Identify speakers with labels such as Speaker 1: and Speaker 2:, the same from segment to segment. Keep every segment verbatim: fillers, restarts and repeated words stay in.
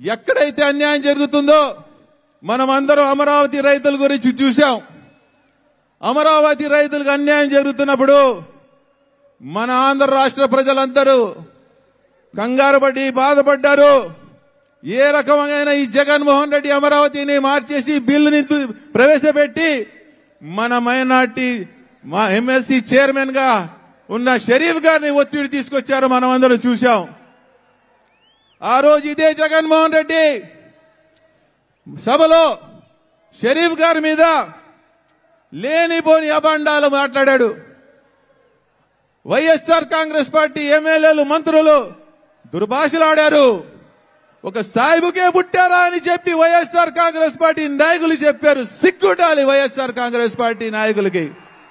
Speaker 1: ఎక్కడైతే అన్యాయం జరుగుతుందో మనమందరం అమరావతి రైతుల గురించి చూశాం. అమరావతి రైతులకు అన్యాయం జరుగుతున్నప్పుడు మన ఆంధ్ర రాష్ట్ర ప్రజలందరూ కంగారు పడి బాధపడ్డారు. ఏ రకమైన ఈ జగన్మోహన్ రెడ్డి అమరావతిని మార్చేసి బిల్లుని ప్రవేశపెట్టి మన మైనార్టీ మా ఎమ్మెల్సీ చైర్మన్ గా ఉన్న షరీఫ్ గారిని ఒత్తిడి తీసుకొచ్చారు. మనం అందరం చూశాం. ఆ రోజు ఇదే జగన్మోహన్ రెడ్డి సభలో షరీఫ్ గారి మీద లేనిపోని అభాండాలు మాట్లాడాడు. వైఎస్ఆర్ కాంగ్రెస్ పార్టీ ఎమ్మెల్యేలు మంత్రులు దుర్భాషలాడారు. ఒక సాయిబుకే పుట్టారా అని చెప్పి వైఎస్ఆర్ కాంగ్రెస్ పార్టీ నాయకులు చెప్పారు. సిగ్గుండాలి వైఎస్ఆర్ కాంగ్రెస్ పార్టీ నాయకులకి.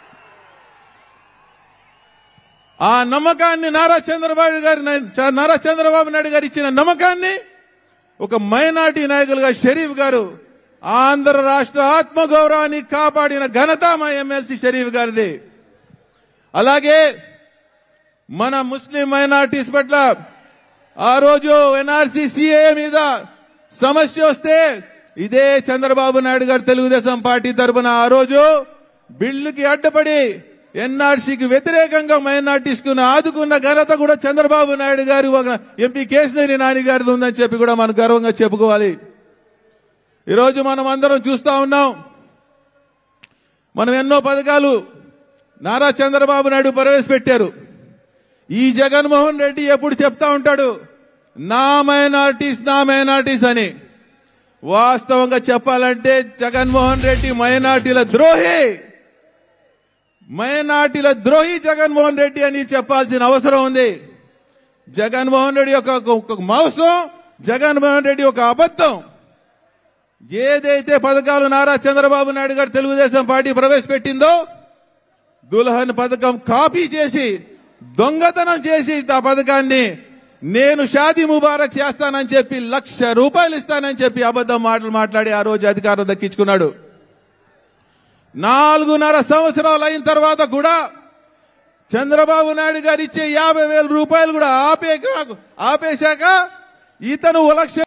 Speaker 1: ఆ నమ్మకాన్ని నారా చంద్రబాబు గారి నారా చంద్రబాబు నాయుడు గారు ఇచ్చిన నమ్మకాన్ని ఒక మైనార్టీ నాయకులుగా షరీఫ్ గారు ఆంధ్ర రాష్ట్ర ఆత్మగౌరవాన్ని కాపాడిన ఘనత మా ఎమ్మెల్సీ షరీఫ్ గారిది. అలాగే మన ముస్లిం మైనార్టీస్ పట్ల ఆ రోజు ఎన్ఆర్సీ సిఏ మీద సమస్య వస్తే ఇదే చంద్రబాబు నాయుడు గారు తెలుగుదేశం పార్టీ తరఫున ఆ రోజు బిల్లుకి అడ్డుపడి ఎన్ఆర్సీకి వ్యతిరేకంగా మైనార్టీస్ కు ఆదుకున్న ఘనత కూడా చంద్రబాబు నాయుడు గారు ఎంపీ కేశినేని నాని గారిది ఉందని చెప్పి కూడా మనం గర్వంగా చెప్పుకోవాలి. ఈరోజు మనం అందరం చూస్తా ఉన్నాం. మనం ఎన్నో పథకాలు నారా చంద్రబాబు నాయుడు ప్రవేశపెట్టారు. ఈ జగన్మోహన్ రెడ్డి ఎప్పుడు చెప్తా ఉంటాడు నా మైనార్టీస్ నా మైనార్టీస్ అని. వాస్తవంగా చెప్పాలంటే జగన్మోహన్ రెడ్డి మైనార్టీల ద్రోహి మైనార్టీల ద్రోహి జగన్మోహన్ రెడ్డి అని చెప్పాల్సిన అవసరం ఉంది. జగన్మోహన్ రెడ్డి యొక్క మోసం, జగన్మోహన్ రెడ్డి ఒక అబద్ధం. ఏదైతే పథకాలు నారా చంద్రబాబు నాయుడు గారు తెలుగుదేశం పార్టీ ప్రవేశపెట్టిందో దుల్హన్ పథకం కాపీ చేసి దొంగతనం చేసి ఆ పథకాన్ని నేను షాదీ ముబారక్ చేస్తానని చెప్పి లక్ష రూపాయలు ఇస్తానని చెప్పి అబద్ధం మాటలు మాట్లాడి ఆ రోజు అధికారం దక్కించుకున్నాడు. నాలుగున్నర సంవత్సరాలు అయిన తర్వాత కూడా చంద్రబాబు నాయుడు గారు ఇచ్చే యాభై వేల రూపాయలు కూడా ఆపే ఆపేశాక ఇతను లక్ష